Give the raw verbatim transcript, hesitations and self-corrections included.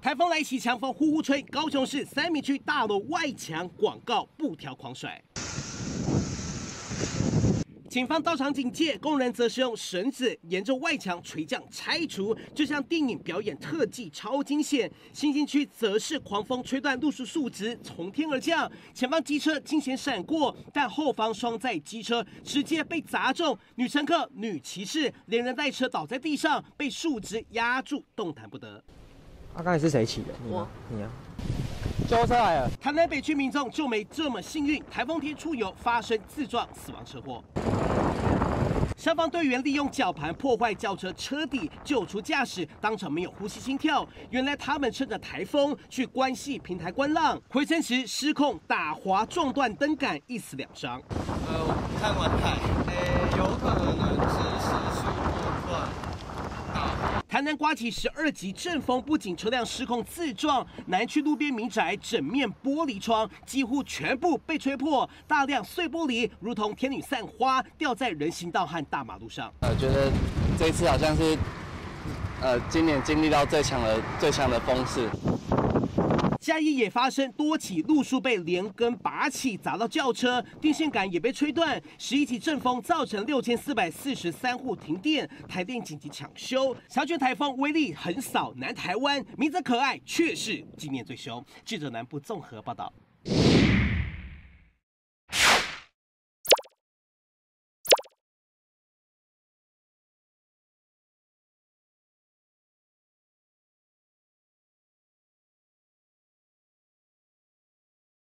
台风来袭，强风呼呼吹，高雄市三民区大楼外墙广告布条狂甩。 警方到场警戒，工人则是用绳子沿着外墙垂降拆除，就像电影表演特技，超惊险。新兴区则是狂风吹断路树树枝从天而降，前方机车惊险闪过，但后方双载机车直接被砸中，女乘客、女骑士连人带车倒在地上，被树枝压住，动弹不得。 啊，刚才是谁骑的？你吗？你啊？ 救护车来了。 台南北区民众就没这么幸运，台风天出游发生自撞死亡车祸。消防队员利用绞盘破坏轿车车底，救出驾驶，当场没有呼吸心跳。原来他们趁着台风去关系平台观浪，回程时失控打滑撞断灯杆，一死两伤。 呃，我看完海，诶，有可能是失速部分。 台南刮起十二级阵风，不仅车辆失控自撞，南区路边民宅整面玻璃窗几乎全部被吹破，大量碎玻璃如同天女散花掉在人行道和大马路上。 呃，觉得这一次好像是呃今年经历到最强的最强的风势。 嘉义也发生多起路树被连根拔起砸到轿车，电线杆也被吹断。十一级阵风造成六千四百四十三户停电，台电紧急抢修。小卷台风威力横扫南台湾，名则可爱，却是纪念最凶。记者南部综合报道。